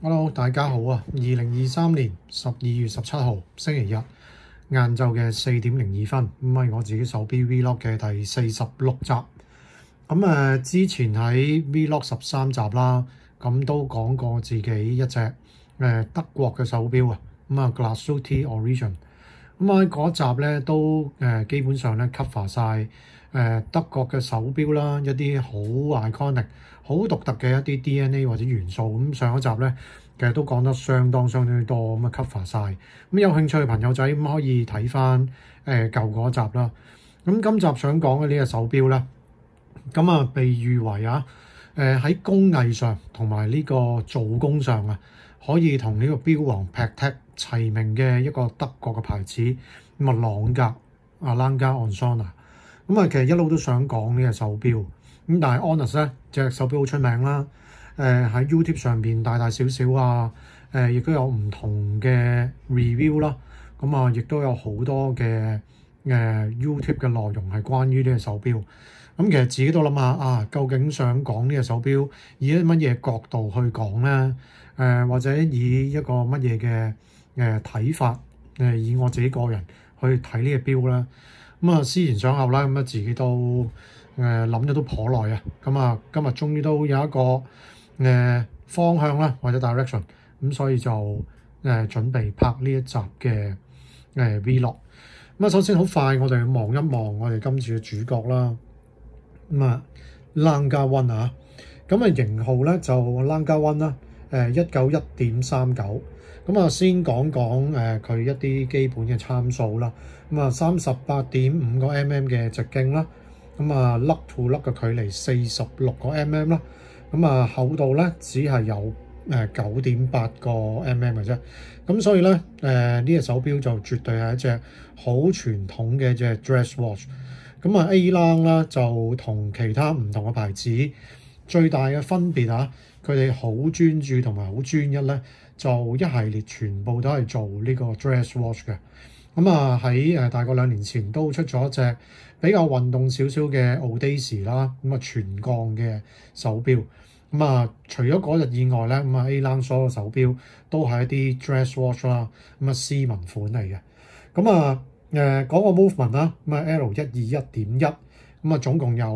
Hello，大家好啊！2023年12月17號星期日晏晝嘅4:02，咁係我自己手錶 Vlog 嘅第46集。之前喺 Vlog 13集啦，咁都講過自己一隻德國嘅手錶啊，Glashütte Origin。咁喺嗰集咧都基本上咧 cover 晒德國嘅手錶啦，一啲好 iconic、好獨特嘅一啲 DNA 或者元素。咁上一集咧其實都講得相當多，咁cover 晒。咁有興趣嘅朋友仔咁可以睇翻舊嗰集啦。咁今集想講嘅呢個手錶咧，被譽為喺工藝上同埋呢個做工上可以同呢個錶王 Patek 齊名嘅一個德國嘅牌子，朗格Lange und Söhne。其實一路都想講呢個手錶，咁但係 Honest 咧隻手錶好出名啦，喺 YouTube 上邊大小亦都有唔同嘅 review 啦，亦都有好多嘅YouTube 嘅內容係關於呢個手錶。其實自己都諗下究竟想講呢個手錶以乜嘢角度去講咧？或者以一個乜嘢嘅睇法？以我自己個人去睇呢個錶啦。思前想後啦，自己都諗咗都頗耐啊。今日終於都有一個方向啦，或者 direction，所以就準備拍呢一集嘅Vlog。首先好快，我哋望一望我哋今次嘅主角啦。Lange One 啊，型號咧就 Lange One 啦，191.39。先講佢一啲基本嘅參數啦。38.5個 mm 嘅直徑啦。粒 to 粒嘅距離46個 mm 啦。厚度咧只係有9.8個 mm 嘅啫。所以咧呢隻手錶就絕對係一隻好傳統嘅隻 dress watch。A-Lange 啦就同其他唔同嘅牌子最大嘅分別佢哋好專注同埋好專一咧，就一系列全部都係做呢個 dress watch 嘅。喺大概2年前都出咗一隻比較運動少少嘅 Audace 啦，全鋼嘅手錶。除咗嗰日以外咧，A-Lange 所有手錶都係一啲 dress watch 啦，斯文款嚟嘅。嗰個 movement 啦，L121.1，總共有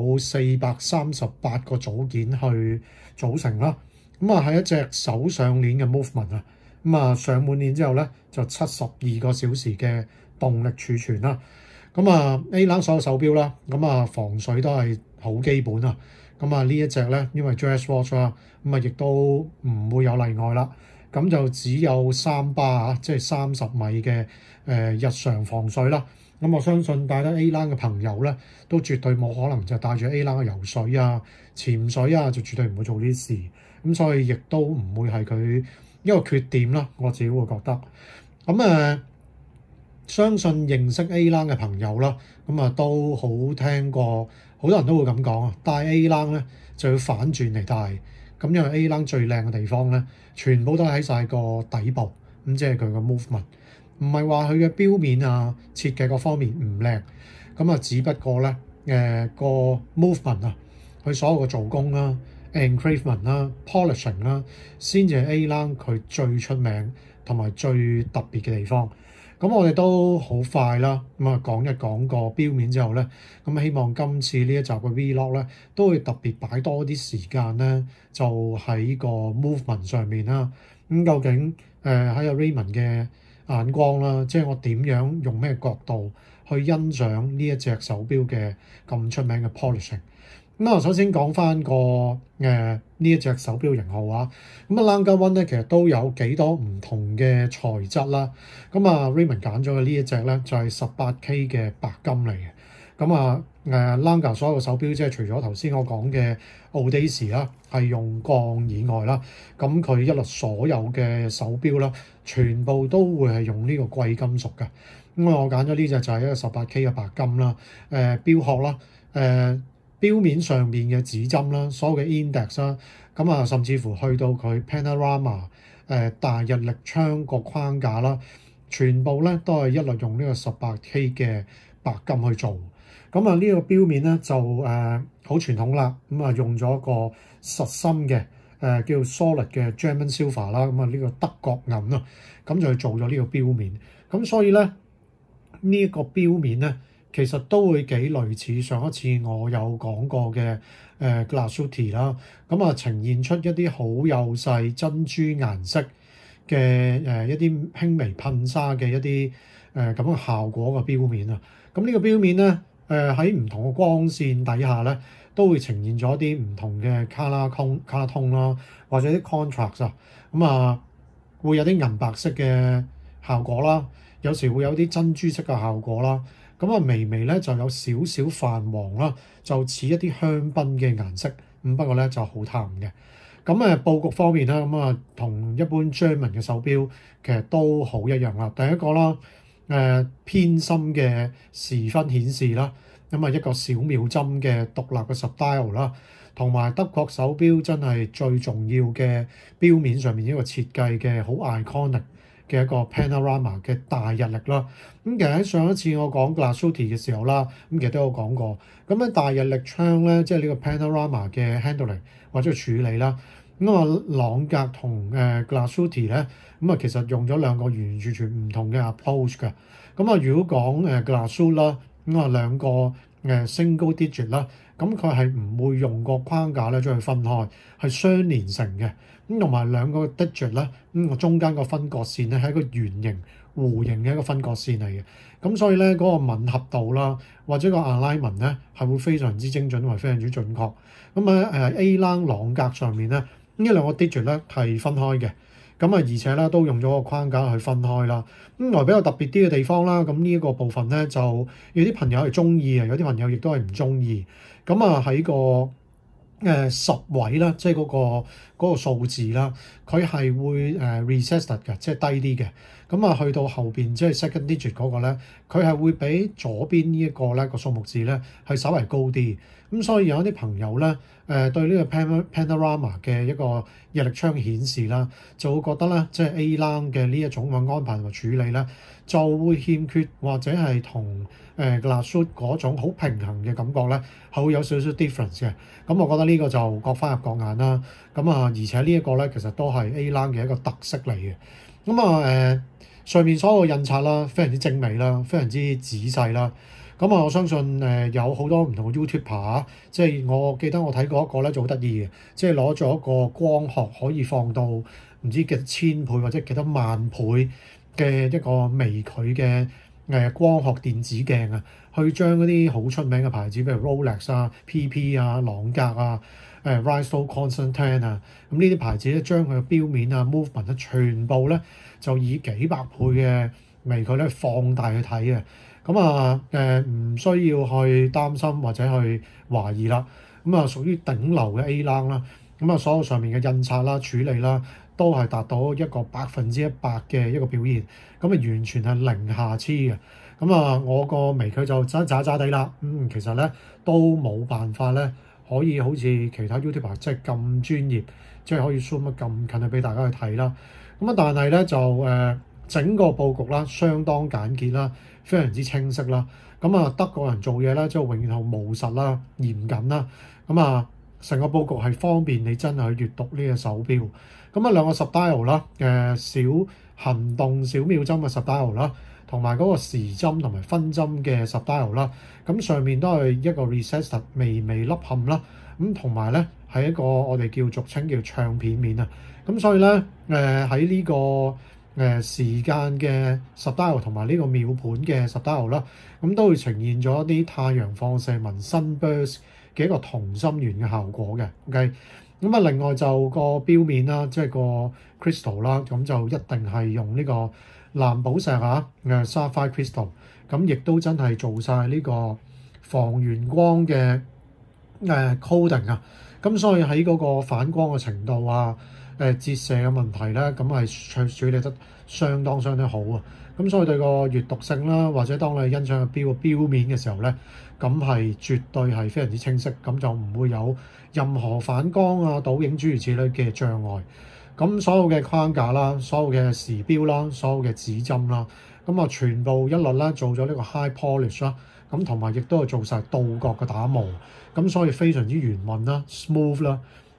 438個組件去組成啦。係一隻手上鏈嘅 movement上滿鏈之後咧，就72個小時嘅動力儲存啦。A-Lange 所有手錶啦，防水都係好基本啊。呢一隻咧，因為 dress watch 啦，亦都唔會有例外啦。就只有3巴即係30米嘅日常防水啦。我相信帶得 A-Lange 嘅朋友咧，都絕對冇可能就帶住 A-Lange 嘅游水潛水就絕對唔會做呢啲事。所以亦都唔會係佢一個缺點啦。我自己會覺得。相信認識 A-Lange 嘅朋友啦，都好聽過，好多人都會咁講帶 A-Lange 咧就要反轉嚟帶。因為 A-Lange 最靚嘅地方咧，全部都喺晒個底部，即係佢個 movement，唔係話佢嘅錶面設計各方面唔靚，只不過咧個 movement佢所有嘅做工啦、engravement 啦、polishing 啦，先至係 A-Lange 佢最出名同埋最特別嘅地方。我哋都好快啦，講一講個錶面之後咧，希望今次呢一集嘅 Vlog 咧，都會特別擺多啲時間咧，就喺個 movement 上面啦。究竟喺Raymond 嘅眼光啦，即係我點樣用咩角度去欣賞呢一隻手錶嘅咁出名嘅 polishing。首先講翻個呢一隻手錶型號Lange One 咧，其實都有幾多唔同嘅材質啦。Raymond 揀咗嘅呢一隻咧就係18K 嘅白金嚟嘅。Lange 所有手錶即係除咗頭先我講嘅 Audace 啦，係用鋼以外啦，佢一律所有嘅手錶啦，全部都會係用呢個貴金屬嘅。我揀咗呢隻就係一個18K 嘅白金啦。錶殼啦，錶面上面嘅指針啦，所有嘅 index 啦，甚至乎去到佢 panorama 大日曆窗個框架啦，全部咧都係一律用呢個18K 嘅白金去做。呢個錶面咧就好傳統啦，用咗個實心嘅叫 solid 嘅 German silver 啦，咁啊呢個德國銀啊，咁就去做咗呢個錶面。咁所以咧呢一個錶面咧，其實都會幾類似上一次我有講過嘅Glasuti 啦，咁啊呈現出一啲好幼細珍珠顏色嘅一啲輕微噴砂嘅一啲咁嘅效果嘅錶面啊。咁呢個錶面咧喺唔同嘅光線底下咧，都會呈現咗啲唔同嘅 color tone 啦，或者啲 contrast 啊，咁啊會有啲銀白色嘅效果啦，有時會有啲珍珠色嘅效果啦，咁啊微微咧就有少少泛黃啦，就似一啲香檳嘅顏色，咁不過咧就好淡嘅。咁佈局方面啦，咁啊同一般 German 嘅手錶其實都好一樣啦。第一個啦，偏心嘅時分顯示啦，咁啊一個小秒針嘅獨立嘅 sub-dial 啦，同埋德國手錶真係最重要嘅錶面上面一個設計嘅好 iconic 嘅一個 panorama 嘅大日曆啦。咁其實喺上一次我講 Glasuti 嘅時候啦，咁其實都有講過。咁喺大日曆窗咧，即係呢個 panorama 嘅 handling 或者處理啦。咁啊朗格同Glasuti 咧，咁啊其實用咗兩個完完全全唔同嘅 approach 㗎。咁啊如果講Glasuti 啦，咁啊兩個single digit 啦，咁佢係唔會用個框架咧將佢分開，係相連成嘅。咁同埋兩個 digit 咧，咁個中間個分割線咧係一個圓形弧形嘅一個分割線嚟嘅。咁所以咧嗰個吻合度啦，或者個 alignment 咧係會非常之精準同埋非常之準確。咁喺A-Line 朗格上面咧，呢兩個 digit 咧係分開嘅。咁啊，而且咧都用咗個框架去分開啦。咁來比較特別啲嘅地方啦，咁呢一個部分咧就有啲朋友係中意嘅，有啲朋友亦都係唔中意。咁啊喺個10位啦，即係嗰個數字啦，佢係會recessed 嘅，即係低啲嘅。咁啊去到後邊即係 second digit 嗰個咧，佢係會比左邊呢一個咧個數目字咧係稍為高啲。咁所以有一啲朋友咧對呢個 panorama 嘅一個日曆窗顯示啦，就會覺得咧即係 A-Line 嘅呢一種嘅安排同埋處理咧，就會欠缺或者係同Glasuti 嗰種好平衡嘅感覺咧，係會有少少 difference 嘅。咁我覺得呢個就各花入各眼啦。咁啊，而且呢一個咧其實都係 A-Line 嘅一個特色嚟嘅。咁啊上面所有印刷啦，非常之精美啦，非常之仔細啦。咁啊，我相信有好多唔同嘅 YouTuber，即係我記得我睇過一個咧就好得意嘅，即係攞咗一個光學可以放到唔知幾多千倍或者幾多萬倍嘅一個微距嘅光學電子鏡啊，去將嗰啲好出名嘅牌子，譬如 Rolex 啊、PP 啊、朗格啊、Risto Constantin 啊，咁呢啲牌子咧將佢嘅錶面啊、movement 咧全部咧就以幾百倍嘅微距咧放大去睇嘅。咁啊唔需要去擔心或者去懷疑啦。咁啊屬於頂流嘅 A-Line 啦。咁啊所有上面嘅印刷啦、處理啦，都係達到一個100%嘅一個表現。咁啊完全係零瑕疵嘅。咁啊我個微距就渣地啦。其實咧都冇辦法咧可以好似其他 YouTuber 即係咁專業，即係可以 zoom 得咁近去俾大家去睇啦。咁啊但係咧就整個佈局啦，相當簡潔啦，非常之清晰啦。咁啊，德國人做嘢咧，即係永遠好務實啦、嚴謹啦。咁啊，成個佈局係方便你真係去閱讀呢個手錶。咁啊，兩個 sub-dial 啦，小行動小秒針嘅 sub-dial 啦，同埋嗰個時針同埋分針嘅 sub-dial 啦。咁上面都係一個 recessed 微微凹陷啦。咁同埋咧係一個我哋俗稱叫唱片面啊。咁所以咧喺呢個時間嘅 sub-dial 同埋呢個秒盤嘅 sub-dial 啦，咁都會呈現咗一啲太陽放射紋 sunburst 嘅一個同心圓嘅效果嘅。OK，咁啊另外就個錶面啦，即係個 crystal 啦，咁就一定係用呢個藍寶石啊，sapphire crystal，咁亦都真係做晒呢個防眩光嘅coating啊，咁所以喺嗰個反光嘅程度啊，折射嘅問題咧，咁係處理得相當好啊！咁所以對個閱讀性啦，或者當你欣賞個錶面嘅時候咧，咁係絕對係非常之清晰，咁就唔會有任何反光啊、倒影諸如此類嘅障礙。咁所有嘅框架啦、所有嘅時錶啦、所有嘅指針啦，咁啊全部一律咧做咗呢個 high polish 啦，咁同埋亦都係做晒鍍角嘅打磨，咁所以非常之圓潤啦、smooth 啦。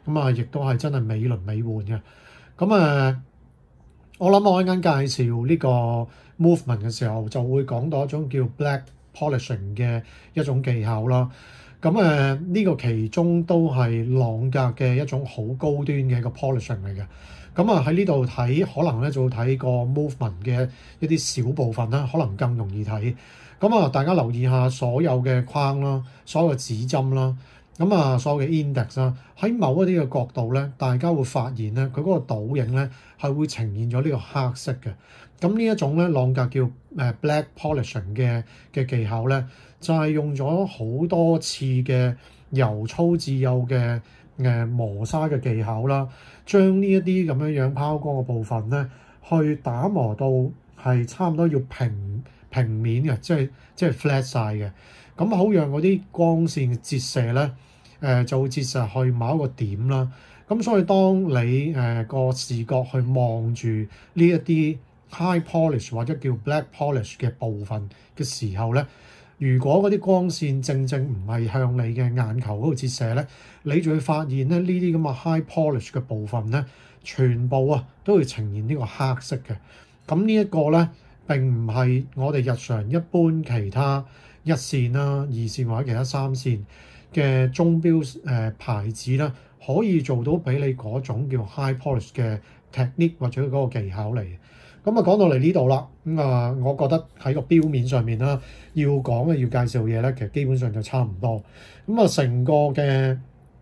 咁啊亦都係真係美輪美奐嘅。咁我諗我一陣間介紹呢個 movement 嘅時候，就會講到一種叫 black polishing 嘅一種技巧啦。咁呢個其中都係朗格嘅一種好高端嘅一個 polishing 嚟嘅。咁喺呢度睇，可能咧就會睇個 movement 嘅一啲小部分啦，可能更容易睇。咁大家留意下所有嘅框啦，所有嘅指針啦，所有嘅 index 啦，喺某一啲嘅角度咧，大家會發現咧，佢嗰個倒影咧係會呈現咗呢個黑色嘅。咁呢一種咧，朗格叫black polishing 嘅技巧咧，就係用咗好多次嘅由粗至幼嘅磨砂嘅技巧啦，將呢一啲咁樣拋光嘅部分咧，去打磨到係差唔多要平面嘅，即係 flat 晒嘅。咁好讓嗰啲光線嘅折射咧，就會折射去某一個點啦。咁所以當你個視覺去望住呢一啲 high polish 或者叫 black polish 嘅部分嘅時候咧，如果嗰啲光線正唔係向你嘅眼球嗰度折射咧，你就會發現咧，呢啲咁嘅 high polish 嘅部分咧，全部都會呈現呢個黑色嘅。咁呢一個咧並唔係我哋日常一般其他一線啦、二線或者其他三線嘅鐘錶牌子啦，可以做到俾你嗰種叫 high polish 嘅 technique 或者嗰個技巧嚟。咁講到嚟呢度啦，我覺得喺個錶面上面啦，要講嘅要介紹嘅嘢咧，其實基本上就差唔多。成個嘅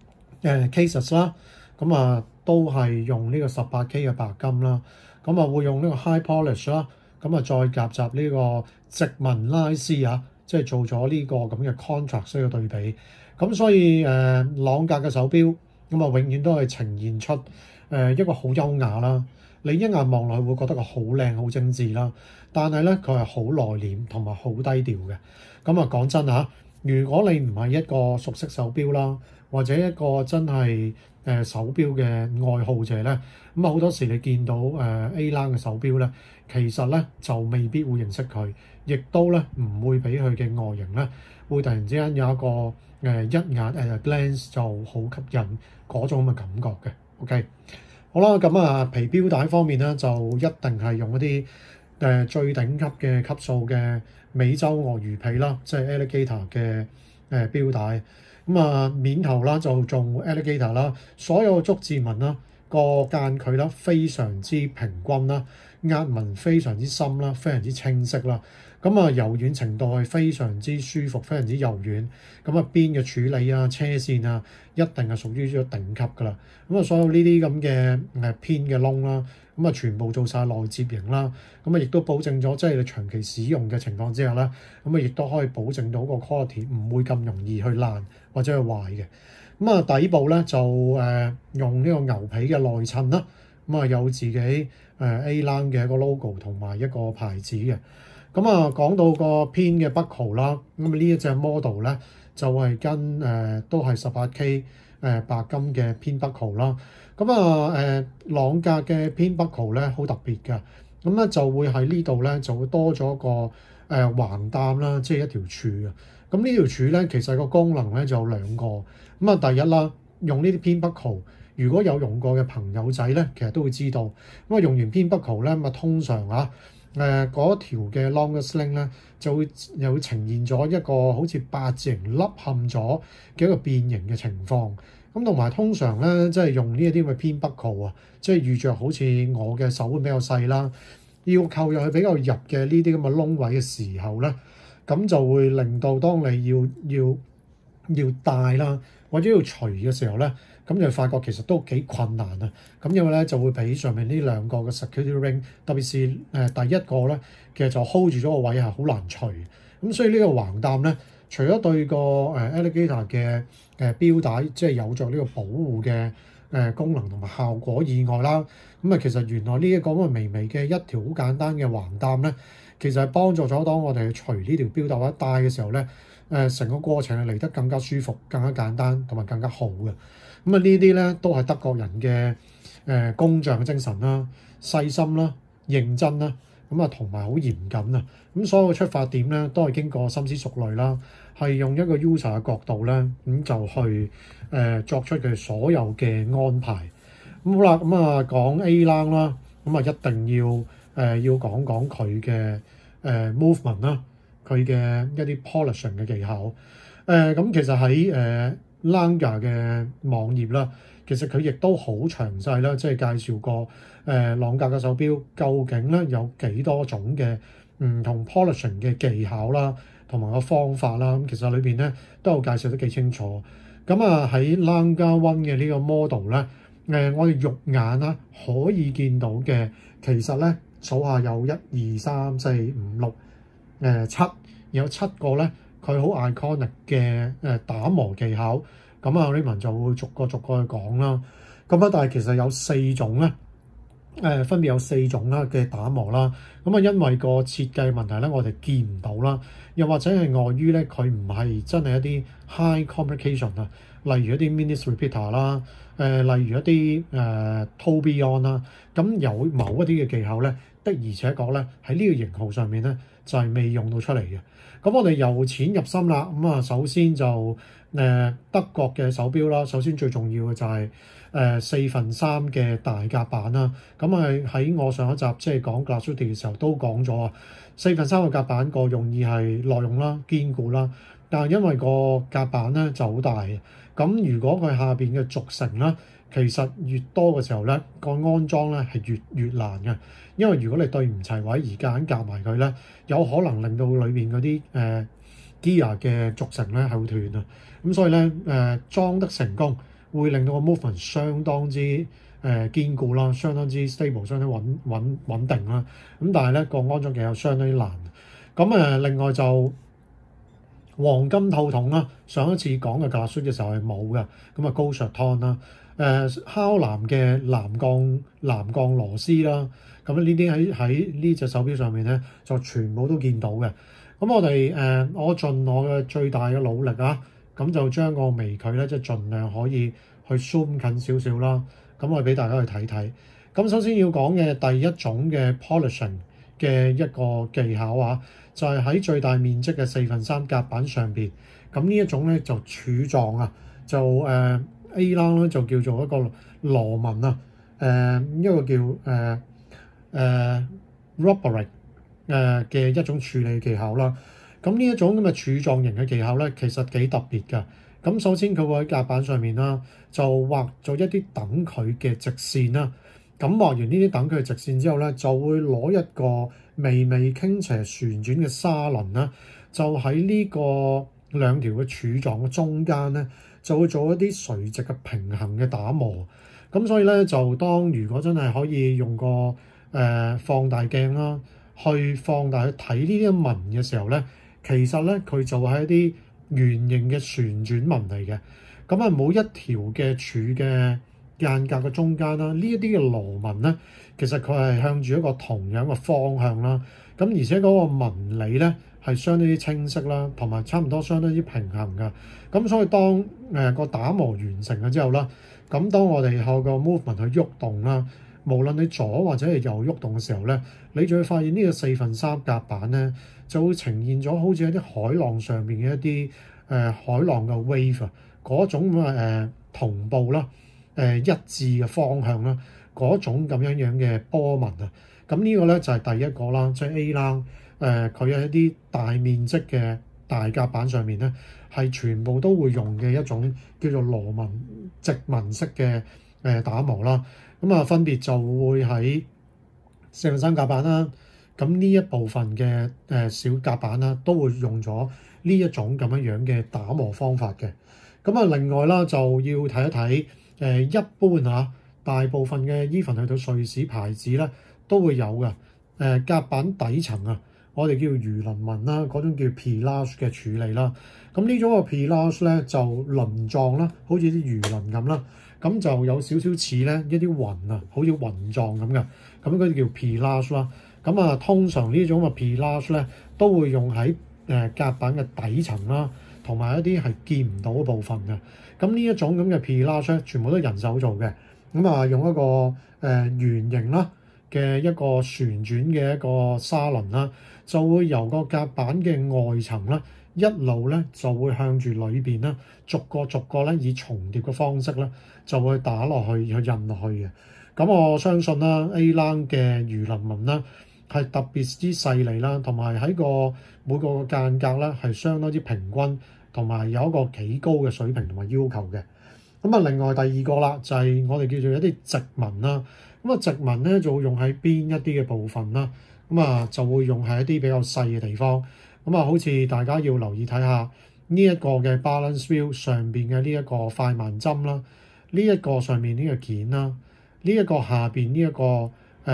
cases 啦，都係用呢個18K 嘅白金啦，會用呢個 high polish 啦，再夾雜呢個殖民拉絲啊，即係做咗呢個咁嘅 contrast 嘅對比。咁所以朗格嘅手錶永遠都係呈現出一個好優雅啦。你一眼望落去會覺得佢好靚、好精緻啦，但係咧佢係好內斂同埋好低調嘅。講真嚇，如果你唔係一個熟悉手錶啦，或者一個真係手錶嘅愛好者咧，好多時你見到A-line 嘅手錶咧，其實咧就未必會認識佢，亦都咧唔會俾佢嘅外形咧會突然之間有一個一眼glance 就好吸引嗰種咁嘅感覺嘅。OK。好啦，皮錶帶方面咧，就一定係用一啲最頂級嘅級數嘅美洲鱷魚皮啦，即係 alligator 嘅錶帶。面頭啦就做 alligator 啦，所有嘅足字紋啦，個間距啦非常之平均啦，壓紋非常之深啦，非常之清晰啦。柔軟程度係非常之舒服，非常之柔軟。邊嘅處理啊、車線啊，一定係屬於咗頂級㗎啦。所有呢啲咁嘅偏嘅窿啦，全部做晒內接型啦。亦都保證咗，即係你長期使用嘅情況之下啦，亦都可以保證到個 quality 唔會咁容易去爛或者去壞嘅。底部咧就用呢個牛皮嘅內襯啦。有自己A-line 嘅一個 logo 同埋一個牌子嘅。講到個偏嘅 buckle 啦，呢一隻 model 咧就係跟都係18K 白金嘅偏 buckle 啦。朗格嘅偏 buckle 咧好特別㗎，就會喺呢度咧就會多咗個橫擔啦，即係一條柱啊。呢條柱咧其實個功能咧就有兩個。第一啦，用呢啲偏 buckle，如果有用過嘅朋友仔咧，其實都會知道。用完偏 buckle咧，通常嗰條嘅 longer sling 咧就會呈現咗一個好似八字形凹陷咗嘅一個變形嘅情況。同埋通常咧，即係用呢一啲咁嘅偏 buckle即係遇着好似我嘅手腕比較細啦，要扣入去比較入嘅呢啲咁嘅窿位嘅時候咧，咁就會令到當你要戴啦，或者要除嘅時候咧，咁就發覺其實都幾困難啊！因為咧就會俾上面呢兩個嘅 security ring， 特別是第一個咧，其實就 hold 住咗個位係好難除。所以呢個橫擔咧，除咗對個alligator 嘅錶帶即係有着呢個保護嘅功能同埋效果以外啦，其實原來呢一個咁嘅微微嘅一條好簡單嘅橫擔咧，其實係幫助咗當我哋去除呢條錶帶或者戴嘅時候咧，成個過程係嚟得更加舒服、更加簡單同埋更加好嘅。呢啲咧都係德國人嘅工匠嘅精神啦、細心啦、認真啦。 咁啊同埋好嚴謹啊。咁所有嘅出發點咧都係經過深思熟慮啦，係用一個 user 嘅角度咧，咁就去作出佢所有嘅安排。咁好啦，咁啊講 A-Lang 啦，咁啊一定要講講佢嘅movement 啦，佢嘅一啲 polishing 嘅技巧。咁其實喺Lange 嘅網頁啦，其實佢亦都好詳細啦，即係介紹過朗格嘅手錶究竟咧有幾多種嘅唔同 polishing 嘅技巧啦，同埋個方法啦。咁其實裏邊咧都有介紹得幾清楚。咁啊喺 Lange One 嘅呢個 model 咧，我哋肉眼啦可以見到嘅，其實咧數下有1、2、3、4、5、6、7，有7個咧佢好 iconic 嘅打磨技巧。咁啊 Raymond 就會逐個去講啦。咁啊，但係其實有4種咧，分別有4種啦嘅打磨啦。咁啊，因為個設計問題咧，我哋見唔到啦，又或者係礙於咧佢唔係真係一啲 high complication 啊，例如一啲 minutes repeater 啦，例如一啲tourbillon 啦。咁有某一啲嘅技巧咧，的而且確咧喺呢個型號上面咧就係未用到出嚟嘅。咁我哋由淺入深啦。咁啊，首先就德國嘅手錶啦。首先最重要嘅就係4/3嘅大夾板啦。咁啊喺我上一集即係講 Glashütte 嘅時候都講咗啊，4/3嘅夾板個用意係耐用啦、堅固啦。但係因為個夾板咧就好大嘅，咁如果佢下邊嘅軸承啦，其實越多嘅時候咧，個安裝咧係越難嘅。因為如果你對唔齊位而夾埋佢咧，有可能令到裏邊嗰啲gear 嘅軸承咧係會斷啊。咁所以咧裝得成功，會令到個 movement 相當之堅固啦，相當之 stable， 相當穩定啦。咁但係咧個安裝技巧相當之難。咁另外就黃金套筒啦，上一次講嘅 Glashütte 嘅時候係冇嘅。咁啊高 Shorton 啦，敲藍嘅藍鋼螺絲啦。咁呢啲喺呢隻手錶上面咧，就全部都見到嘅。咁我盡我嘅最大嘅努力啊，咁就將個微距咧，即係盡量可以去 zoom 近少少啦。咁我俾大家去睇睇。咁首先要講嘅第一種嘅 polishing 嘅一個技巧啊，就係喺最大面積嘅4/3夾板上邊。咁呢一種咧就柱狀啊，就A-Lang 咧就叫做一個螺紋啊，一個叫rubbering 嘅一種處理技巧啦。咁呢一種咁嘅柱狀型嘅技巧咧，其實幾特別㗎。咁首先佢會喺夾板上面啦，就畫咗一啲等距嘅直線啦。咁畫完呢啲等距嘅直線之後咧，就會攞一個微微傾斜旋轉嘅砂輪啦，就喺呢個兩條嘅柱狀嘅中間咧，就會做一啲垂直嘅平衡嘅打磨。咁所以咧，就當如果真係可以用個放大鏡啦，去放大去睇呢啲紋嘅時候咧，其實咧佢就係一啲圓形嘅旋轉紋嚟嘅。咁啊，每一條嘅柱嘅間隔嘅中間啦，呢一啲嘅螺紋咧，其實佢係向住一個同樣嘅方向啦。咁而且嗰個紋理咧係相當之清晰啦，同埋差唔多相當之平衡㗎。咁所以當個打磨完成咗之後啦，咁當我哋後個 movement 去喐動啦，無論你左或者係右喐動嘅時候咧，你就會發現呢個4/3夾板咧就會呈現咗好似一啲海浪上面嘅一啲海浪嘅 wave 嗰種同步啦，一致嘅方向啦，嗰種咁樣嘅波紋啊。咁呢個咧就係第一個啦，即係 A-Lang 佢喺一啲大面積嘅大夾板上面咧，係全部都會用嘅一種叫做螺紋直紋式嘅打磨啦。咁啊分別就會喺4/3夾板啦，咁呢一部分嘅小夾板啦，都會用咗呢一種咁樣嘅打磨方法嘅。咁啊另外啦，就要睇一睇一般啊，大部分嘅 even 去到瑞士牌子咧都會有嘅夾板底層啊，我哋叫魚鱗紋啦，嗰種叫 pelage 嘅處理啦。咁呢種個 pelage咧就鱗狀啦，好似啲魚鱗咁啦，咁就有少少似咧一啲雲啊，好似雲狀咁嘅，咁嗰啲叫 pelage 啦。咁啊，通常呢種嘅 pelage咧都會用喺夾板嘅底層啦，同埋一啲係見唔到嘅部分嘅。咁呢一種咁嘅 pelage咧，全部都人手做嘅。咁啊，用一個圓形啦嘅一個旋轉嘅一個砂輪啦，就會由個夾板嘅外層啦，一路咧就會向住裏邊咧，逐個咧以重疊嘅方式咧，就會打落去，去印落去嘅。咁我相信啦 A-Lounge 嘅魚鱗紋啦係特別之細膩啦，同埋喺個每個間隔咧係相當之平均，同埋有一個幾高嘅水平同埋要求嘅。咁啊，另外第二個啦，就係我哋叫做一啲直紋啦。咁啊，直紋咧就會用喺邊一啲嘅部分啦。咁啊，就會用喺一啲比較細嘅地方。咁啊，好似大家要留意睇下呢一個嘅 balance wheel 上邊嘅呢一個快慢針啦，呢一個上面呢個件啦，呢一個下邊呢一個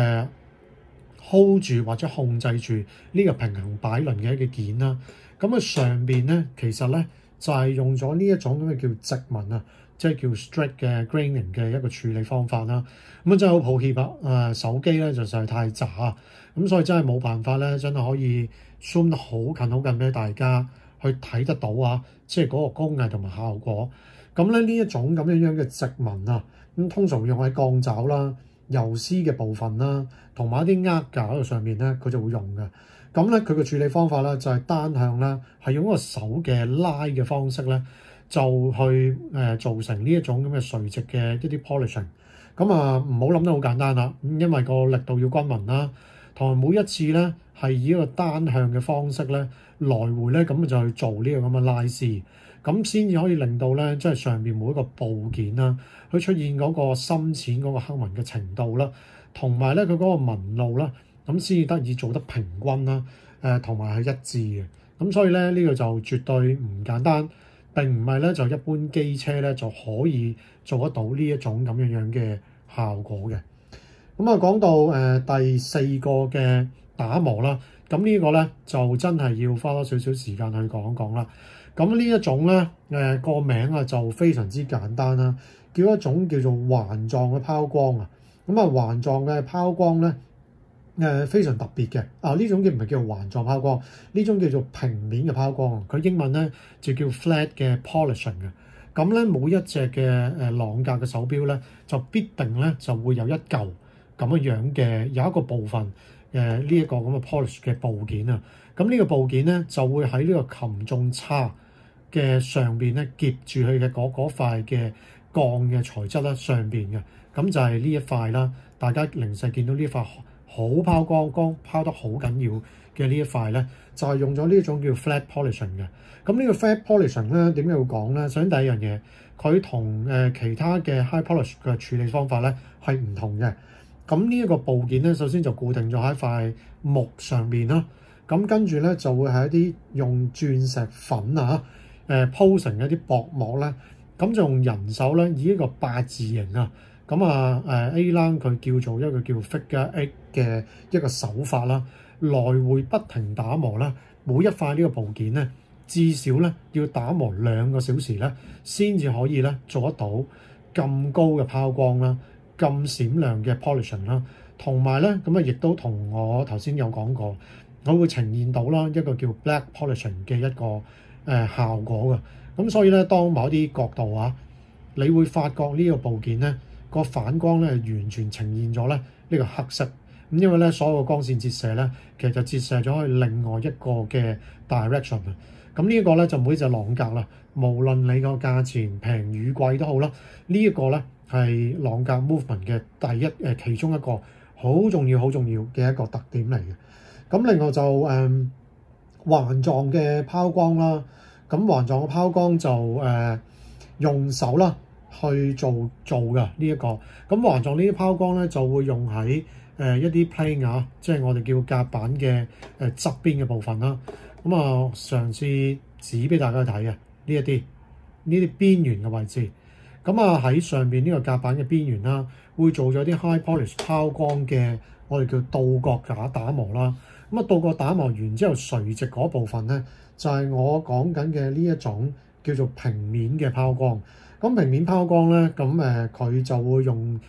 hold 住或者控制住呢個平衡擺輪嘅一個件啦。咁啊，上邊咧其實咧就係用咗呢一種咁嘅叫直紋啊，即係叫 straight 嘅 graining 嘅一個處理方法啦。咁啊，真係好抱歉啊！手機咧就實在太渣啊，咁所以真係冇辦法咧，真係可以 zoom 得好近俾大家去睇得到啊！即係嗰個工藝同埋效果。咁咧呢一種咁樣嘅直紋啊，咁通常用喺鋼爪啦、油絲嘅部分啦，同埋一啲握架上面咧，佢就會用嘅。咁咧佢嘅處理方法咧就係單向啦，係用一個手嘅拉嘅方式咧，就去造成呢一種咁嘅垂直嘅一啲 polishing。咁啊，唔好諗得好簡單啦，因為個力度要均勻啦，同埋每一次咧係以一個單向嘅方式咧來回咧，咁就去做呢個咁嘅拉絲，咁先至可以令到咧即係上面每一個部件啦，佢出現嗰個深淺嗰個刻紋嘅程度啦，同埋咧佢嗰個紋路啦，咁先至得以做得平均啦，同埋係一致嘅。咁所以咧呢個就絕對唔簡單，並唔係咧就一般機車咧就可以做得到呢一種咁樣嘅效果嘅。咁啊，講到第四個嘅打磨啦，咁呢個咧就真係要花多少少時間去講一講啦。咁呢一種咧個名啊就非常之簡單啦，叫一種叫做環狀嘅拋光啊。咁啊，環狀嘅拋光咧非常特別嘅啊，呢種唔係叫環狀拋光，呢種叫做平面嘅拋光。佢英文咧就叫 flat 嘅 polishing 嘅。咁咧每一隻嘅朗格嘅手錶咧就必定咧就會有一嚿咁樣嘅有一個部分呢一個咁嘅 polish 嘅部件啊。咁呢個部件咧就會喺呢個擒縱叉嘅上邊咧夾住佢嘅嗰塊嘅鋼嘅材質啦上邊嘅。咁就係呢一塊啦，大家零舍見到呢一塊好拋光拋得好緊要嘅呢一塊咧，就係用咗呢一種叫 flat polishing 嘅。咁呢個 flat polishing 咧點解要講咧？首先第一樣嘢，佢同其他嘅 high polish 嘅處理方法咧係唔同嘅。咁呢一個部件咧，首先就固定咗喺塊木上面啦。咁跟住咧就會係一啲用鑽石粉啊鋪成一啲薄膜咧，咁就用人手咧以一個八字形啊。咁啊A-Lounge 佢叫做一個叫 figure eight 嘅一個手法啦，來回不停打磨啦，每一塊呢個部件咧至少咧要打磨2個小時咧，先至可以咧做得到咁高嘅拋光啦，咁閃亮嘅 polishing 啦，同埋咧咁啊亦都同我頭先有講過，我會呈現到啦一個叫 black polishing 嘅一個效果嘅。咁所以咧當某啲角度啊，你會發覺呢個部件咧個反光咧完全呈現咗咧呢個黑色。咁因為咧所有嘅光線折射咧，其實就折射咗去另外一個嘅 direction 啊。咁呢一個咧就每隻朗格啦，無論你個價錢平與貴都好啦，呢一個咧係朗格 movement 嘅其中一個好重要嘅一個特點嚟嘅。咁另外就環狀嘅拋光啦，咁環狀嘅拋光就用手啦去做嘅呢一個。咁環狀呢啲拋光咧就會用喺一啲 plane 啊，即係我哋叫夾板嘅側邊嘅部分啦。咁啊，嘗試指俾大家睇嘅呢啲邊緣嘅位置。咁啊喺上邊呢個夾板嘅邊緣啦，會做咗啲 high polish 拋光嘅，我哋叫倒角架打磨啦。咁啊倒角打磨完之後，垂直嗰部分咧就係我講緊嘅呢一種叫做平面嘅拋光。咁平面拋光咧，咁佢就會用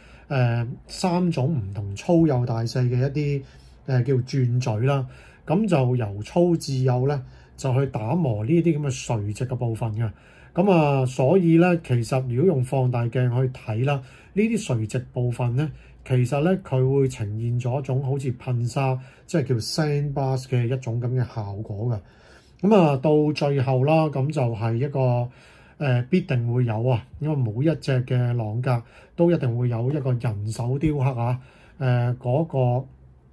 3種唔同粗幼大細嘅一啲叫鑽嘴啦。咁就由粗至幼咧，就去打磨呢啲咁嘅垂直嘅部分嘅。咁啊，所以咧，其實如果用放大鏡去睇啦，呢啲垂直部分咧， 其實咧佢會呈現咗一種好似噴砂，即係叫 sandblast 嘅一種咁嘅效果嘅。咁啊，到最後啦，咁就係一個必定會有啊，因為每一隻嘅朗格都一定會有一個人手雕刻啊，嗰個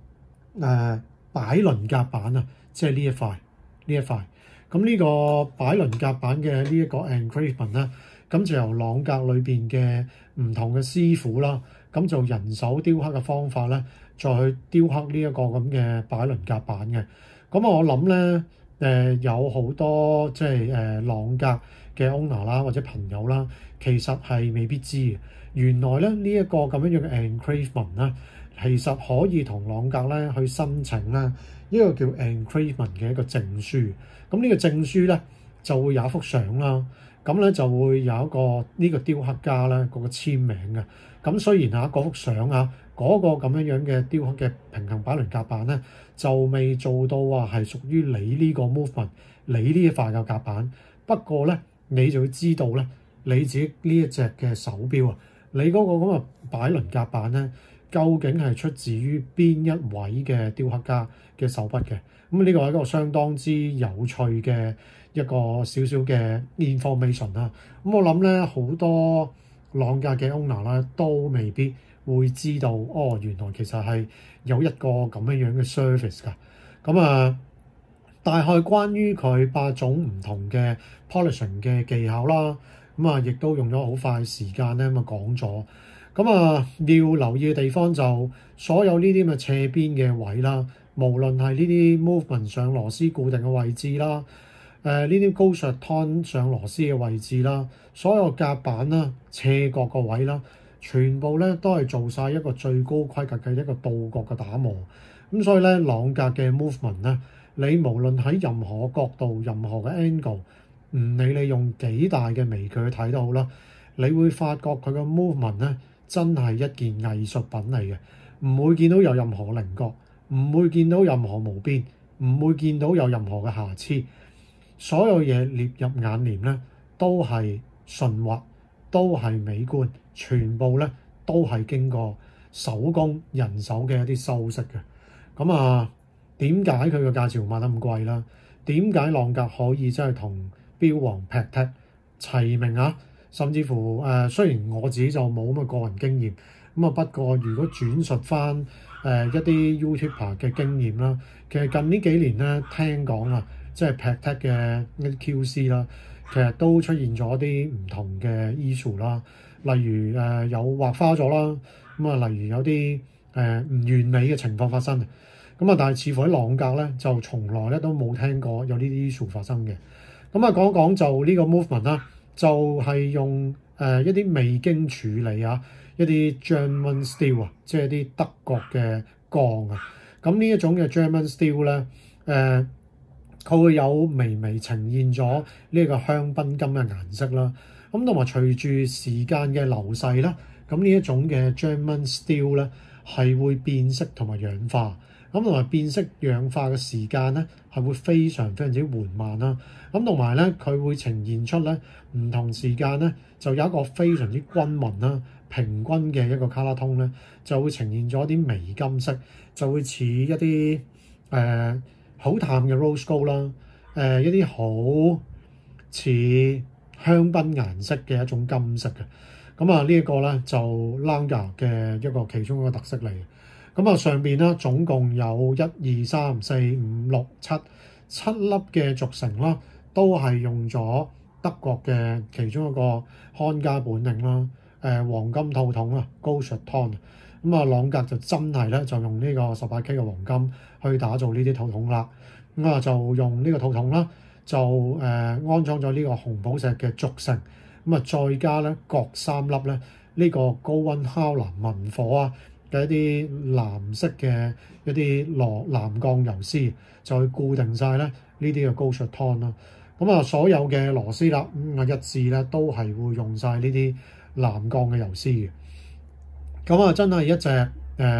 擺輪甲板啊，即係呢一塊。咁呢個擺輪甲板嘅呢一個 engraving 咧，咁就由朗格裏邊嘅唔同嘅師傅啦，咁就人手雕刻嘅方法咧，再去雕刻呢一個咁嘅擺輪甲板嘅。咁我諗咧，有好多即係朗格嘅 owner 啦，或者朋友啦，其實係未必知嘅。原來咧呢一個咁樣樣嘅 engraving 咧，其實可以同朗格咧去申請咧一個叫 engraving 嘅一個證書。咁呢個證書咧就會有一幅相啦，咁咧就會有一個呢個雕刻家咧嗰個簽名嘅。咁雖然嗰幅相嗰個咁樣樣嘅雕刻嘅平衡擺輪甲板咧，就未做到話係屬於你呢個 movement， 你呢一塊嘅甲板。不過咧，你就要知道咧，你自己呢一隻嘅手錶啊，你嗰個咁嘅擺輪甲板咧，究竟係出自於邊一位嘅雕刻家嘅手筆嘅？咁呢個係一個相當之有趣嘅一個少少嘅 information 啦。咁我諗咧，好多朗格嘅 owner 啦，都未必會知道，原來其實係有一個咁樣樣嘅 service 㗎。咁大概關於佢8種唔同嘅 polishing 嘅技巧啦，亦都用咗好快時間咧講咗。要留意嘅地方就所有呢啲咁嘅斜邊嘅位啦，無論係呢啲 movement 上螺絲固定嘅位置啦，呢啲高 shorton 上螺絲嘅位置啦，所有甲板啦、斜角個位啦，全部咧都係做晒一個最高規格嘅一個倒角嘅打磨。咁所以咧，朗格嘅 movement 咧，你無論喺任何角度、任何嘅 angle， 唔理你用幾大嘅微距去睇都好啦，你會發覺佢嘅 movement 咧真係一件藝術品嚟嘅，唔會見到有任何稜角，唔會見到任何毛邊，唔會見到有任何嘅瑕疵，所有嘢列入眼簾咧都係順滑，都係美觀，全部咧都係經過手工人手嘅一啲修飾嘅。點解佢個價錢會賣得咁貴啦？點解朗格可以真係同錶王劈踢齊名啊？甚至乎雖然我自己就冇咁嘅個人經驗，不過如果轉述翻一啲 YouTuber 嘅經驗啦，其實近呢幾年咧聽講即係劈踢嘅一啲 QC 啦，其實都出現咗啲唔同嘅 issue 啦，例如有劃花咗啦，例如有啲唔完美嘅情況發生。但係似乎喺朗格咧就從來咧都冇聽過有呢啲 issue 發生嘅。講一講就呢個 movement 啦，就係用一啲未經處理一啲 German steel 即係啲德國嘅鋼啊。咁呢一種嘅 German steel 咧，佢會有微微呈現咗呢個香檳金嘅顏色啦。同埋隨住時間嘅流逝啦，咁呢一種嘅 German steel 咧係會變色同埋氧化。同埋變色氧化嘅時間咧係會非常非常之緩慢啦。同埋咧佢會呈現出咧唔同時間咧就有一個非常之均勻啦、平均嘅一個 color tone咧，就會呈現咗啲微金色，就會似一啲好淡嘅 rose gold 啦，一啲好似香檳顏色嘅一種金色嘅。呢一個咧就 Lange 嘅一個其中一個特色嚟。上邊咧總共有1、2、3、4、5、6、7粒嘅軸承啦，都係用咗德國嘅其中一個看家本領啦。黃金套筒高 shorton。朗格就真係咧就用呢個18K 嘅黃金去打造呢啲套筒啦。就用呢個套筒啦，就安裝咗呢個紅寶石嘅軸承。再加咧各3粒咧呢個高溫烤藍文火嘅一啲藍色嘅一啲藍鋼油絲，就去固定晒咧呢啲嘅高 shorton啦。所有嘅螺絲啦，一致咧都係會用晒呢啲藍鋼嘅油絲嘅。真係一隻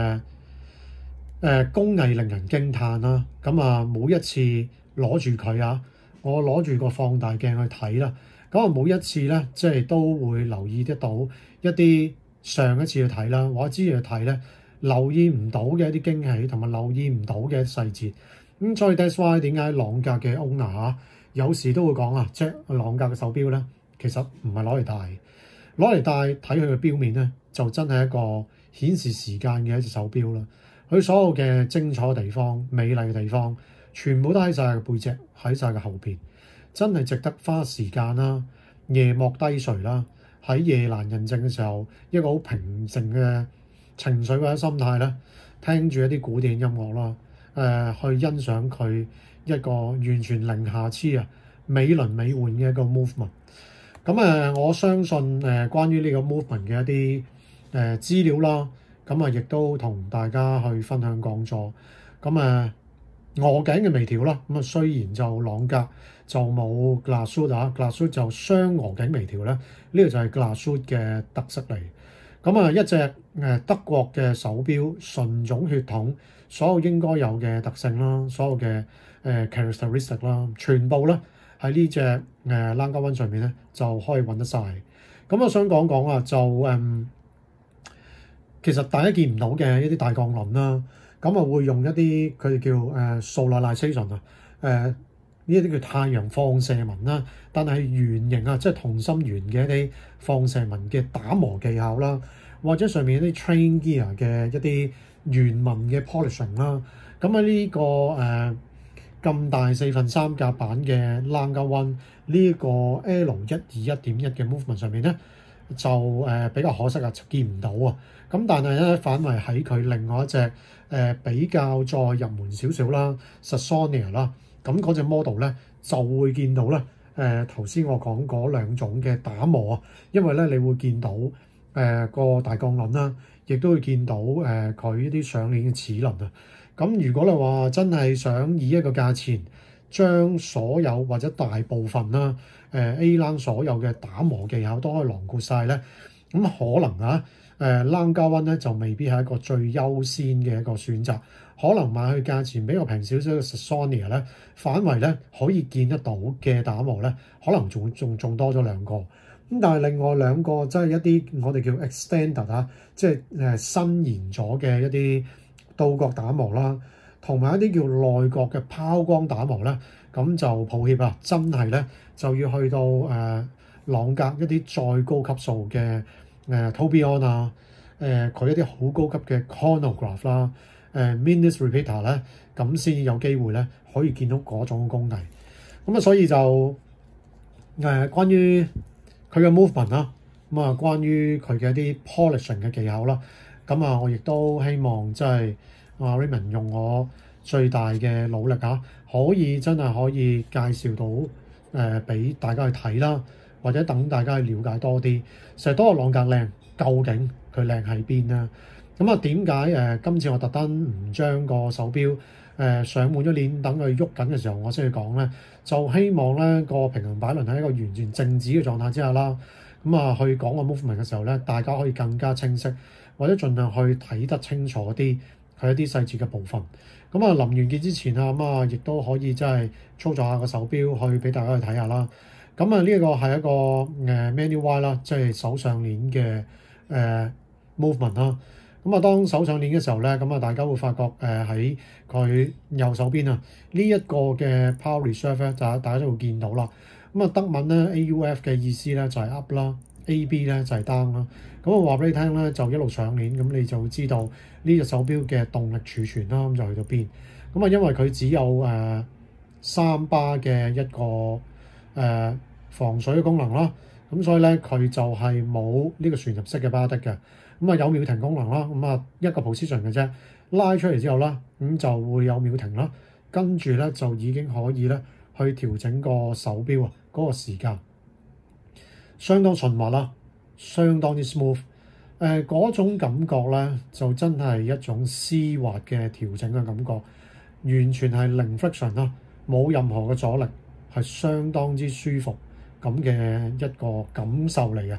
工藝令人驚歎啦。每一次攞住佢我攞住個放大鏡去睇啦。每一次咧即係都會留意得到一啲上一次去睇啦，或者之前去睇咧，留意唔到嘅一啲驚喜，同埋留意唔到嘅細節。咁所以 that's why 點解朗格嘅 owner 有時都會講啊，即係朗格嘅手錶咧，其實唔係攞嚟戴，攞嚟戴睇佢嘅錶面咧，就真係一個顯示時間嘅一隻手錶啦。佢所有嘅精彩嘅地方、美麗嘅地方，全部都喺晒佢背脊，喺晒佢後邊，真係值得花時間啦。夜幕低垂啦，喺夜闌人靜嘅時候，一個好平靜嘅情緒或者心態咧，聽住一啲古典音樂啦，去欣賞佢一個完全零瑕疵啊、美輪美奐嘅一個 movement。咁我相信關於呢個 movement 嘅一啲資料啦，咁亦都同大家去分享講座。咁鵝頸嘅微調啦，咁雖然就朗格就冇 Glashütte 就雙鵝頸微調咧，呢個就係 Glashütte嘅特色嚟。咁一隻德國嘅手錶，純種血統，所有應該有嘅特性啦，所有嘅characteristic 啦，全部咧喺呢隻Lange One上面咧就可以揾得晒。咁我想講講啊，就其實大家見唔到嘅一啲大鋼輪啦，咁會用一啲佢哋叫solarization 啊，呢一啲叫太陽放射紋啦，但係圓形啊，即係同心圓嘅一啲放射紋嘅打磨技巧啦，或者上面一啲 train gear 嘅一啲圓紋嘅 polishing 啦，咁喺呢個咁大4/3格版嘅 Lange One 呢個 L121.1 嘅 movement 上面咧，就比較可惜啊，見唔到啊。咁但係咧，反為喺佢另外一隻比較再入門少少啦 Saxonia 啦，咁嗰隻 model 咧就會見到咧頭先我講嗰兩種嘅打磨啊，因為咧你會見到個大鋼輪啦，亦都會見到佢啲上鏈嘅齒輪啊。咁如果你話真係想以一個價錢將所有或者大部分啦A-Lange 所有嘅打磨技巧都可以囊括晒咧，咁可能Lange One 咧就未必係一個最優先嘅一個選擇，可能買去價錢比較平少少嘅 Saxonia 咧，反為咧可以見得到嘅打磨咧，可能仲多咗兩個。咁但係另外兩個即係一啲我哋叫 extended 即係伸延咗嘅一啲倒角打磨啦，同埋一啲叫內角嘅拋光打磨咧，咁就抱歉啊，真係咧就要去到朗格一啲再高級數嘅Tourbillon 啊，佢一啲好高級嘅 chronograph 啦，Minutes Repeater 咧，咁先有機會咧可以見到嗰種工藝。咁所以就關於佢嘅 movement 啦，關於佢嘅一啲 polishing 嘅技巧啦，我亦都希望即係Raymond 用我最大嘅努力可以真係可以介紹到俾大家去睇啦，或者等大家去了解多啲，成日都話朗格靚，究竟佢靚喺邊咧？點解今次我特登唔將個手錶上滿咗鏈，等佢喐緊嘅時候我先去講咧？就希望咧個平衡擺輪喺一個完全靜止嘅狀態之下啦，去講個 movement 嘅時候咧，大家可以更加清晰，或者盡量去睇得清楚啲佢一啲細節嘅部分。臨完結之前亦都可以真係操作下個手錶去俾大家去睇下啦。呢一個係一個manual wide 啦，即係手上鏈嘅movement 啦。當手上鏈嘅時候咧，大家會發覺喺佢右手邊呢一個嘅 power reserve 咧，大家都會見到啦。德文咧 AUF 嘅意思咧就係 up 啦，AB 咧就係 down 啦。我話俾你聽咧，就一路上鏈，咁你就會知道呢隻手錶嘅動力儲存啦，咁就去到邊。因為佢只有3巴嘅一個防水嘅功能啦，咁所以咧佢就係冇呢個旋入式嘅巴的嘅。有秒停功能啦，一個 position 嘅啫，拉出嚟之後啦，咁就會有秒停啦，跟住咧就已經可以咧去調整個手錶嗰個時間，相當順滑啦，相當之 smooth，嗰種感覺咧就真係一種絲滑嘅調整嘅感覺，完全係零 friction 啦，冇任何嘅阻力，係相當之舒服咁嘅一個感受嚟嘅。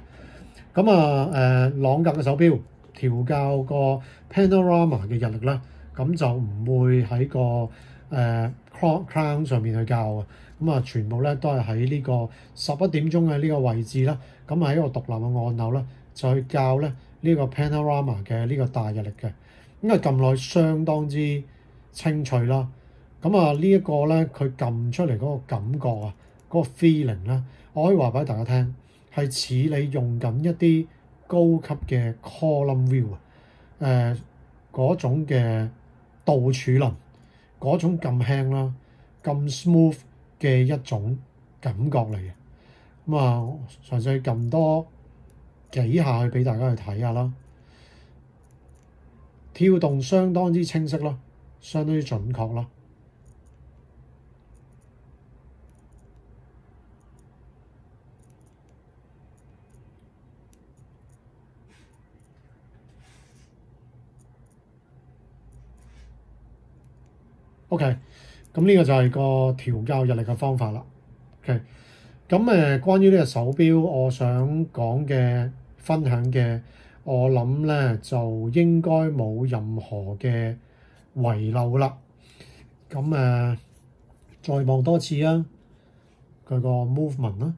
朗格嘅手錶調校個 Panorama 嘅日曆咧，咁就唔會喺個crown 上面去校嘅，全部咧都係喺呢個11點鐘嘅呢個位置啦，喺一個獨立嘅按鈕啦，就去校咧呢個 Panorama 嘅呢個大日曆嘅，因為撳落去相當之清脆啦。咁啊呢一個咧，佢撳出嚟嗰個感覺啊，嗰個 feeling 咧，我可以話俾大家聽，係似你用緊一啲高級嘅 column view 啊，嗰種嘅倒儲輪，嗰種咁輕啦、咁 smooth 嘅一種感覺嚟嘅。咁啊，純粹撳多幾下去俾大家去睇下啦，跳動相當之清晰啦，相當之準確啦。OK，咁呢個就係個調校日曆嘅方法啦。OK，咁關於呢個手錶，我想講嘅分享嘅，我諗咧就應該冇任何嘅遺漏啦。咁再望多次啊，佢個 movement 啦。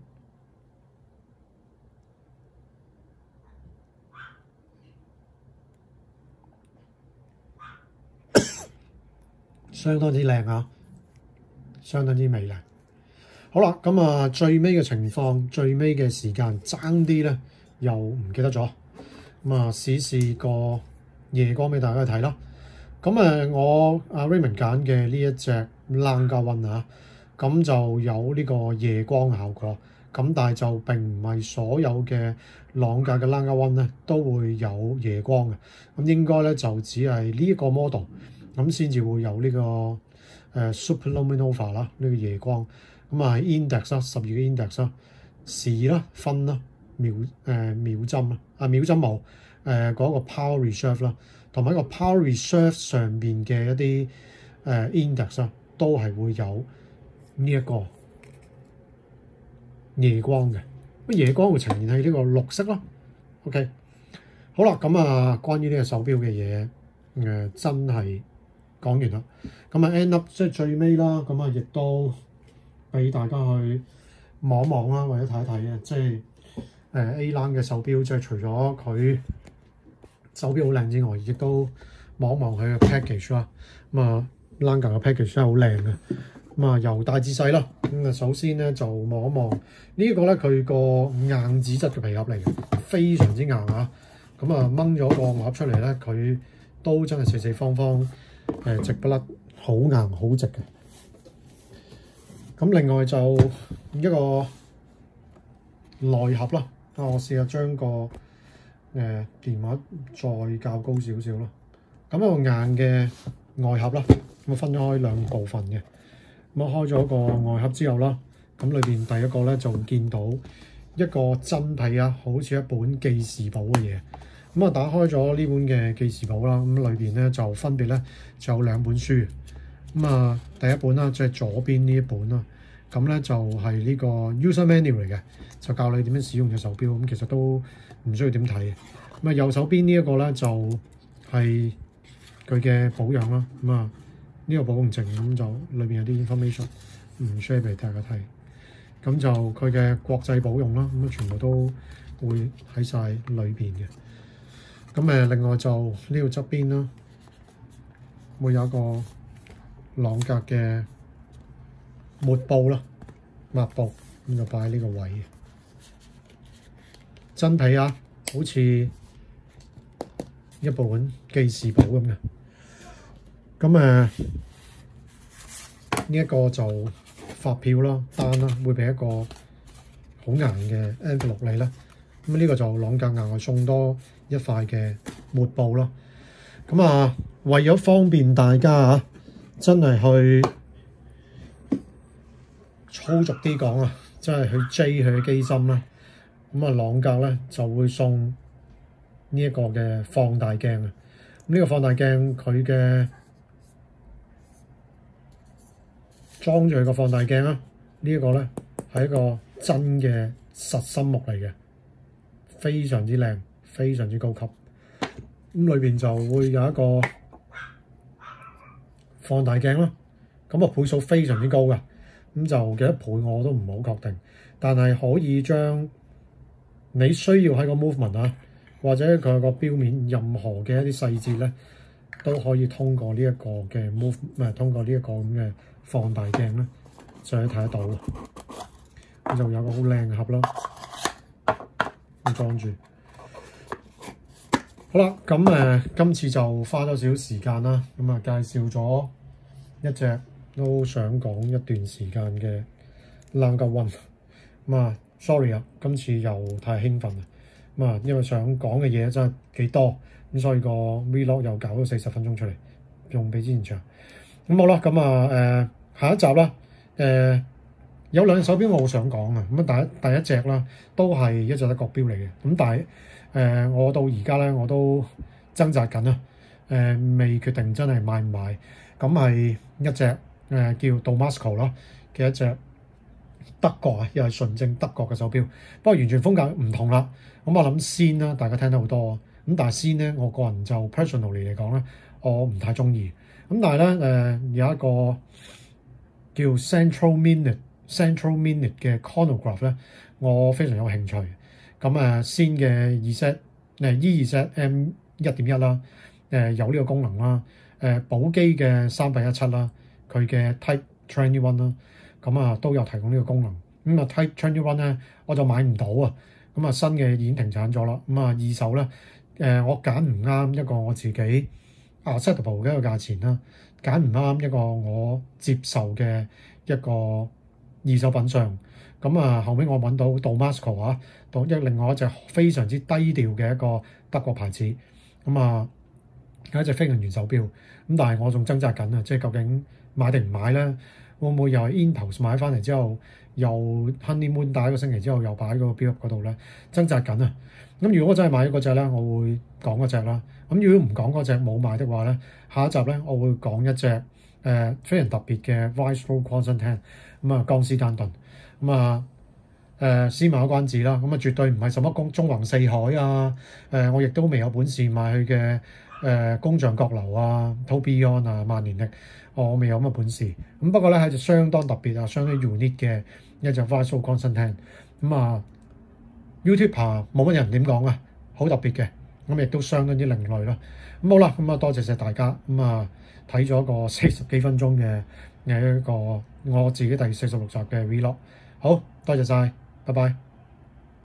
相當之靚啊，相當之美麗。好啦，咁啊最尾嘅情況，最尾嘅時間爭啲咧，又唔記得咗。咁啊試個夜光俾大家睇啦。咁我阿 Raymond 揀嘅呢一隻 Lange One 啊，咁就有呢個夜光效果。咁但係就並唔係所有嘅朗格嘅 Lange One 咧都會有夜光嘅。咁應該咧就只係呢一個 model。咁先至會有呢個Superluminova 啦，呢個夜光。咁啊 index 啦，12嘅 index 啦，時啦、分啦、秒針啊，秒針冇嗰個 power reserve 啦，同埋一個 power reserve 上邊嘅一啲index 啦，都係會有呢一個夜光嘅。咁夜光會呈現喺呢個綠色啦。OK， 好啦，咁啊關於呢個手錶嘅嘢真係講完啦，咁啊 end up 即係最尾啦，咁啊亦都俾大家去望一望啦，或者睇一睇啊，即係A-Lange 嘅手錶，即係除咗佢手錶好靚之外，亦都望一望佢嘅 package 啦。咁啊 Lange 嘅 package 真係好靚嘅。咁啊由大至細啦，咁啊首先咧就望一望呢一個咧，佢個硬紙質嘅皮盒嚟嘅，非常之硬啊。咁啊掹咗個盒出嚟咧，佢都真係四四方方。直不甩，好硬好直嘅。咁另外就一個內盒啦，我試下將個電話再較高少少啦。咁一個硬嘅外盒啦，咁分咗開兩部分嘅。咁開咗個外盒之後啦，咁裏邊第一個咧就見到一個真皮啊，好似一本記事簿嘅嘢。咁啊，打開咗呢本嘅記事簿啦，咁裏邊咧就分別咧就有兩本書。咁啊，第一本啦，即係左邊呢一本啦，咁咧就係呢個 user manual 嚟嘅，就教你點樣使用隻手錶。咁其實都唔需要點睇嘅。咁啊，右手邊呢一個咧就係佢嘅保養啦。咁啊，呢個保養證咁就裏邊有啲 information 唔 share 俾大家睇。咁就佢嘅國際保養啦，咁啊全部都會喺晒裏邊嘅。咁另外就呢個側邊啦，會有一個朗格嘅抹布啦、抹布，咁就擺喺呢個位嘅。真皮啊，好似一本記事簿咁嘅。咁呢一個就發票啦、單啦，會俾一個好硬嘅 envelope 你啦。咁呢個就朗格額外送多一塊嘅抹布咯。咁啊，為咗方便大家啊，真係去粗俗啲講啊，真係去 J 佢嘅機芯啦。咁啊，朗格咧就會送呢一個嘅放大鏡啊。呢個放大鏡佢嘅裝住佢個放大鏡啦。呢一個咧係一個真嘅實心木嚟嘅。非常之靚，非常之高級。咁裏邊就會有一個放大鏡啦。咁倍數非常之高嘅，咁就幾多倍我都唔好確定。但係可以將你需要喺個 movement 啊， 或者佢個錶面任何嘅一啲細節咧，都可以通過呢一個嘅 move， 通過呢一個咁嘅放大鏡咧，就可以睇得到。咁就有個好靚嘅盒啦，咁裝住。好啦，咁今次就花咗少少時間啦，咁介紹咗一隻都想講一段時間嘅Lange One。sorry 啊，今次又太興奮啦，因為想講嘅嘢真係幾多，咁所以個 vlog 又搞咗40分鐘出嚟，仲比之前長。咁好啦，咁下一集啦，有兩隻手錶我好想講啊，咁第一隻啦，都係一隻德國錶嚟嘅，咁但係我到而家咧我都掙扎緊啊，未決定真係買唔買。咁係一隻叫 Damasko 啦嘅一隻德國啊，又係純正德國嘅手錶，不過完全風格唔同啦。咁我諗先啦，大家聽得好多，咁但係先咧，我個人就 personally 嚟講咧，我唔太中意。咁但係咧有一個叫 Central Minute 嘅 chronograph 咧，我非常有興趣。咁先嘅2Z E2Z M1.1 啦，有呢個功能啦。寶璣嘅317啦，佢嘅 Type 21啦，咁都有提供呢個功能。咁Type 21咧，我就買唔到啊。咁新嘅已經停產咗啦。咁二手咧，我揀唔啱一個我自己 acceptable 嘅一個價錢啦，揀唔啱一個我接受嘅一個二手品相。咁後尾我揾到 Damasko 啊，另外一隻非常之低調嘅一個德國牌子。咁係一隻飛行員手錶。咁但係我仲掙扎緊啊，即係究竟買定唔買咧？會唔會又係 Impulse 買翻嚟之後，又 honeymoon 帶一個星期之後又擺喺個錶盒嗰度咧？掙扎緊啊！咁如果我真係買咗嗰隻咧，我會講嗰隻啦。咁如果唔講嗰隻冇買的話咧，下一集咧我會講一隻非常特別嘅 Viceroy Constantin 江詩丹頓。先賣個關子啦。絕對唔係什麼中橫四海啊！我亦都未有本事買佢嘅工匠閣樓啊、Tourbillon 啊、萬年曆，我未有咁嘅本事。不過咧係隻相當特別啊、相當 unique 嘅一隻 Viceroy Constantin。YouTuber 冇乜人點講啊，好特別嘅，亦都相當之另類啦。好啦，多謝晒大家。睇咗個40幾分鐘嘅一個我自己第46集嘅 Vlog。好，多謝晒，拜拜。